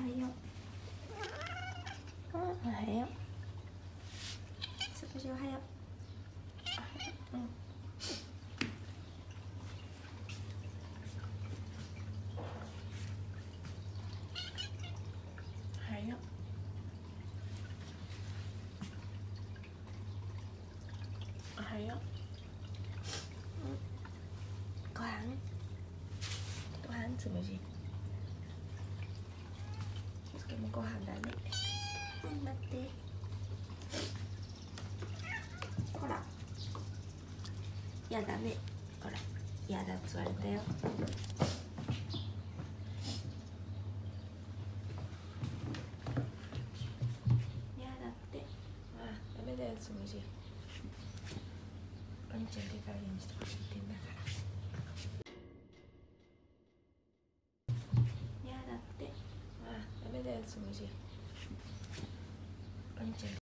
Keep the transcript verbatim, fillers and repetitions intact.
よう。うん、おはよう。つむじおはよう。うん。おはよう。おはよう。うん。ご飯。ご飯つむじ。つけもご飯だね。うん、待って。ほら。やだね。ほら。やだって言われたよ。やだって。あ、ダメだよつむじ。お兄ちゃん手加減してくれてんだから。やだって。あ、ダメだよつむじ。お兄ちゃん。